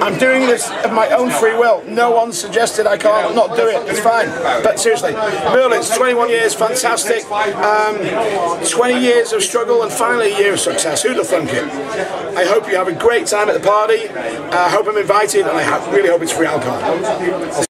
I'm doing this of my own free will. No one suggested I can't not do it. It's fine. But seriously, Merlin's 21 years, fantastic. 20 years of struggle and finally a year of success. Who'd have thunk it? I hope you have a great time at the party. I hope I'm invited, and I really hope it's free alcohol.